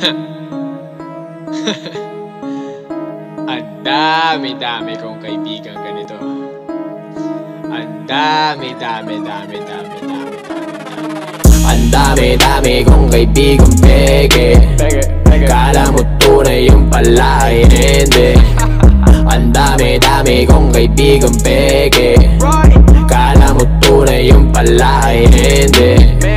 Ang dami-dami kong kaibigan ganito. Ang dami-dami. Ang dami-dami kong kaibigang peke. Kala mo tunay yung pala ay hindi. Ang dami-dami kong kaibigang peke. Kala mo tunay yung pala ay hindi.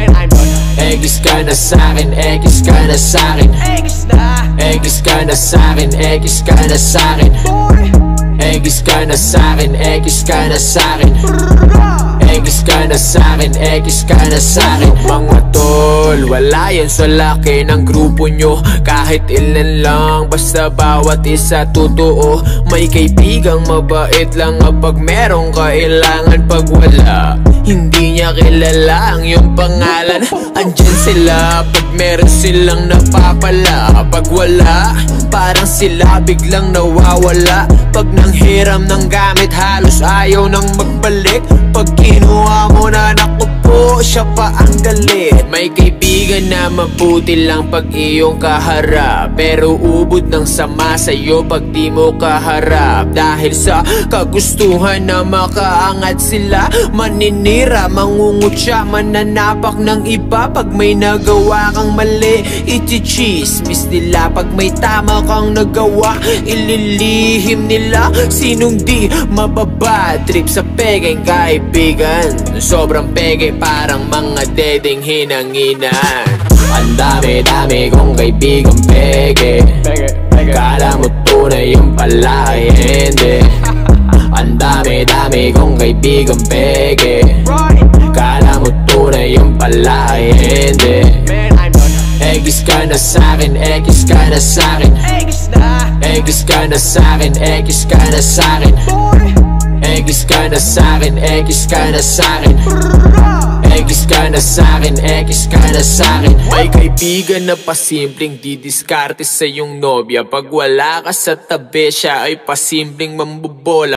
Egis ka na sa'kin, egis ka na sa'kin. Egis ka na sa'kin, egis ka na sa'kin. Egis ka na sa'kin, egis ka na sa'kin. Egis ka na sa'kin, egis ka na sa'kin. Mga tol, wala yan sa laki ng grupo nyo. Kahit ilan lang, basta bawat isa totoo. May kaibigang mabait lang kapag merong kailangan. Pag wala, hindi niya kilala ang iyong pangalan. Andyan sila pag meron silang napapala. Pag wala, parang sila biglang nawawala. Pag nanghiram ng gamit, halos ayaw nang magbalik. Pag kinuha mo na, naku po, siya pa ang galit. May kaibigan na mabuti lang pag iyong kaharap, pero ubod ng sama sa'yo pag di mo kaharap. Dahil sa kagustuhan na makaangat sila, maninira, mangungutya, mananapak ng iba. Pag may nagawa kang mali, iti-chismis nila. Pag may tama kang nagawa, ililihim nila. Sinong di mababadtrip sa pegeng kaibigan? Sobrang pege, parang mga dedeng hinanginan. Ang dami-dami kong kaibigang pege. Kala mo tunay yung pala ay hindi. Ang dami-dami kong kaibigang pege. Kala mo tunay yung pala ay hindi. Egis ka na sa'kin, egis ka na sa'kin. Egis ka na sa'kin, egis ka na sa'kin. Egis ka na sa'kin, egis ka na sa'kin. Egis ka na sa'kin, egis ka na sa'kin. May kaibigan na pasimpleng didiskarte sa iyong nobya. Pag wala ka sa tabi, siya ay pasimpleng mambobola.